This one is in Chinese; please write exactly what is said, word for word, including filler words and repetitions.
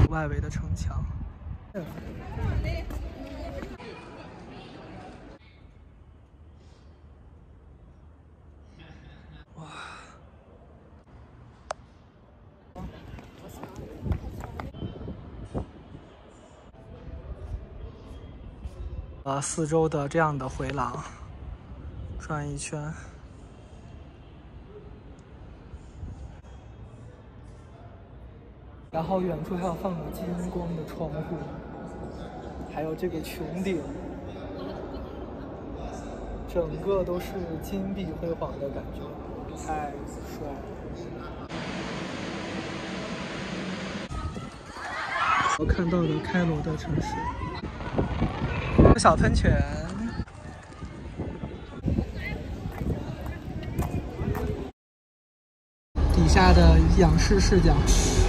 外围的城墙。哇！呃，四周的这样的回廊，转一圈。 然后远处还有放有金光的窗户，还有这个穹顶，整个都是金碧辉煌的感觉，太帅了！我看到的开罗的城市，小喷泉，底下的仰视视角。